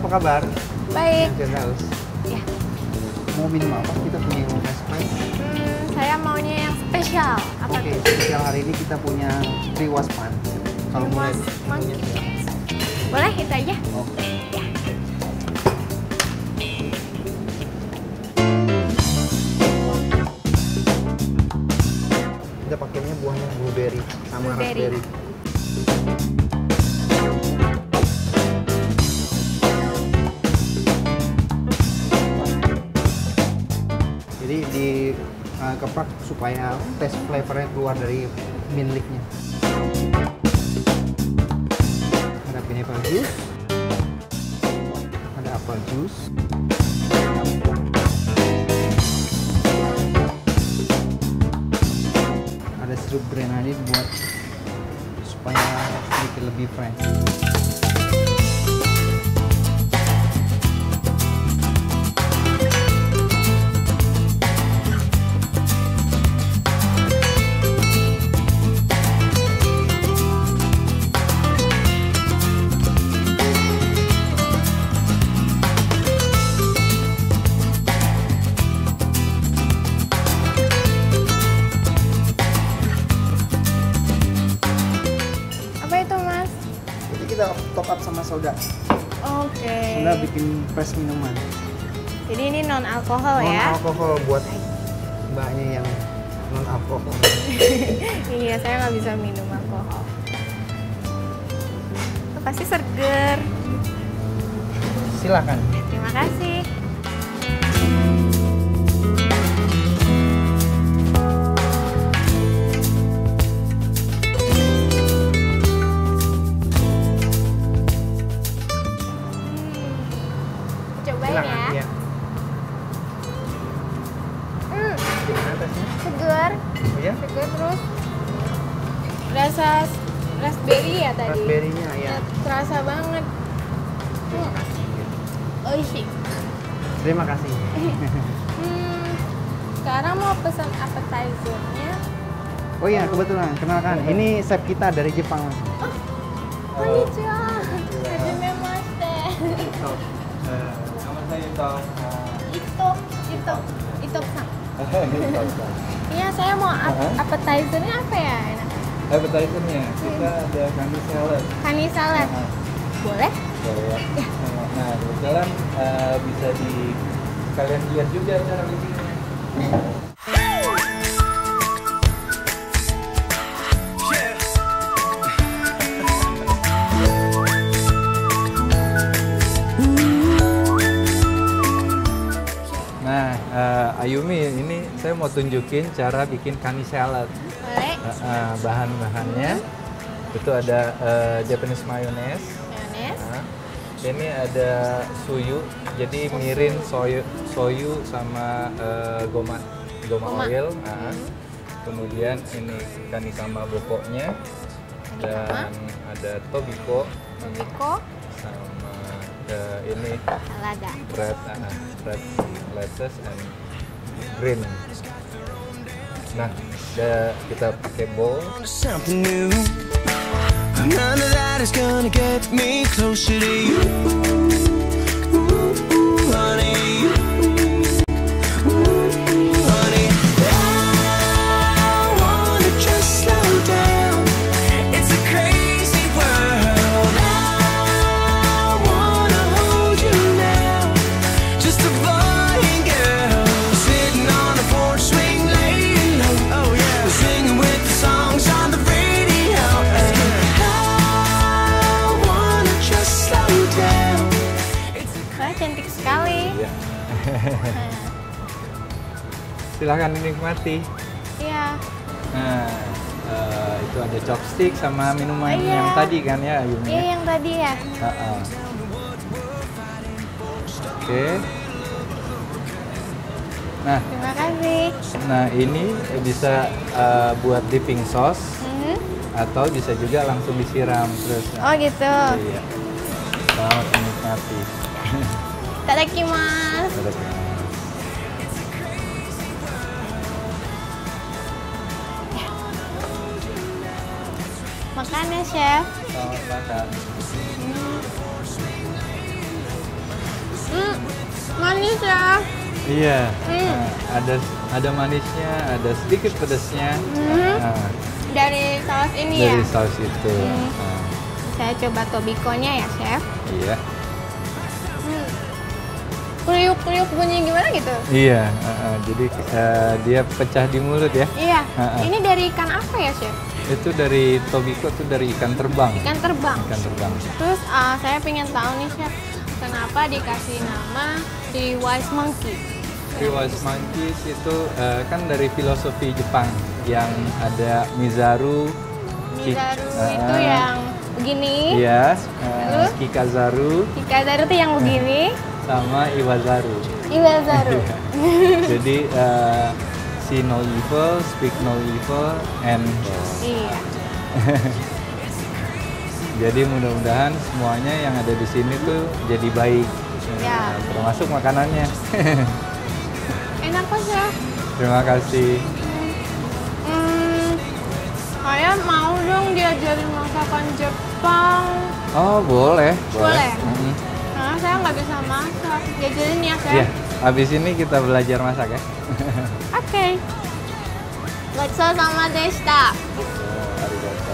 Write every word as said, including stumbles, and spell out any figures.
apa kabar? Baik. Firdaus. Ya. Mau minum apa? Kita punya yang fresh. Hmm, saya maunya yang spesial. Apa Oke, tuh? spesial hari ini kita punya Triwaspan. Kalau mulai Triwaspan. minumnya silakan. Boleh itu aja? Oke. Ya. Kita pakainya buahnya blueberry sama Blueberry. raspberry. Jadi di uh, keprak supaya taste flavornya keluar dari mint leaf-nya. Ada pineapple juice, ada apple juice, ada sirup grenadine buat supaya sedikit lebih fresh. Apa itu, Mas? Jadi kita top up sama soda. Oke. Soda bikin fresh minuman. Jadi ini non alkohol Non ya? alkohol buat mbaknya yang non alkohol. Iya, saya nggak bisa minum alkohol. Itu pasti seger. Silakan. Terima kasih. Cobain Silakan. ya. Ya. Hmm, Gimana tesnya? seger. Oh ya? Seger terus. Rasa raspberry ya tadi? Raspberry-nya ya. Terasa banget. Terima kasih. Oishi. Terima kasih. Hmm, sekarang mau pesan appetizer-nya. Oh iya, kebetulan kenalkan. Ini chef kita dari Jepang. Oh, konnichiwa. Hajimemashite. Nama saya Tom. Ito, Ito, Ito-san. Tom. Iya, saya mau ap- Uh-huh. appetizer-nya apa ya? Enak. Appetizer-nya kita ada kami salad. Kani salad. Nah, Boleh? boleh ya. Nah, kebetulan eh, bisa di kalian lihat juga cara bikinnya. Nah, eh, Ayumi, ini saya mau tunjukin cara bikin kani salad. Boleh. Eh, eh, bahan-bahannya itu ada eh, Japanese mayonnaise. Mayonnaise. Nah, ini ada suyu, jadi mirin soyu, soyu sama eh, goma, goma Goma. oil. Nah, kemudian ini kani sama bokoknya dan ada tobiko Tobiko, sama eh, ini lada. red, uh, red lettuce and green. Nah, da, kita pakai bowl. Something new. None of that is gonna get me closer to you, Ooh, honey. Ooh, honey. I wanna just slow down. It's a crazy world. I wanna hold you now. Just a boy and girl sitting on a porch swing, laying low. Oh yeah, singing with the songs on the radio. I wanna just slow down. Wah, cantik sekali. Ya. Silahkan dinikmati. Iya. Nah, eh, itu ada chopstick sama minuman Oh, iya. yang tadi kan ya, Ayumi. Iya, yang tadi ya. Ha-ha. Oke. Nah, Terima kasih. nah ini bisa eh, buat dipping sauce Mhm. atau bisa juga langsung disiram terus. Oh gitu. Iya. Selamat menikmati. Itadakimasu. Makan ya, Chef. Selamat makan. Hmm, manis ya. Iya. Hmm. Nah, ada ada manisnya, ada sedikit pedasnya. Hmm. Nah, Dari saus ini dari ya. saus itu. Hmm. Nah, Saya coba tobikonya ya, Chef. iya. Hmm. Kriuk-kriuk bunyi gimana gitu? Iya. uh, uh, jadi uh, dia pecah di mulut ya. Iya. Ha-ha. Ini dari ikan apa ya, Chef? Itu dari tobiko tuh dari ikan terbang. Ikan terbang. Ikan terbang. Terus ah, saya pengen tahu nih, Chef, kenapa dikasih nama The Wise Monkey? Three Wise Monkeys itu uh, kan dari filosofi Jepang yang ada Mizaru, Ki- Mizaru uh, itu yang begini. Iya, uh, Terus? Kikazaru Kikazaru itu yang begini. sama Iwazaru. Iwazaru. Jadi uh, see no evil, speak no evil, and Iya. jadi mudah-mudahan semuanya yang ada di sini tuh jadi baik, Ya. Nah, termasuk makanannya. Enak kok, Chef. Terima kasih. Hmm, saya mau dong diajarin masakan Jepang. Oh boleh, Boleh? Mm-mm. Karena saya nggak bisa masak. Diajarin ya, Chef. Iya, habis ini kita belajar masak ya. Oke. Gocho sama deshita. Oh, arigato.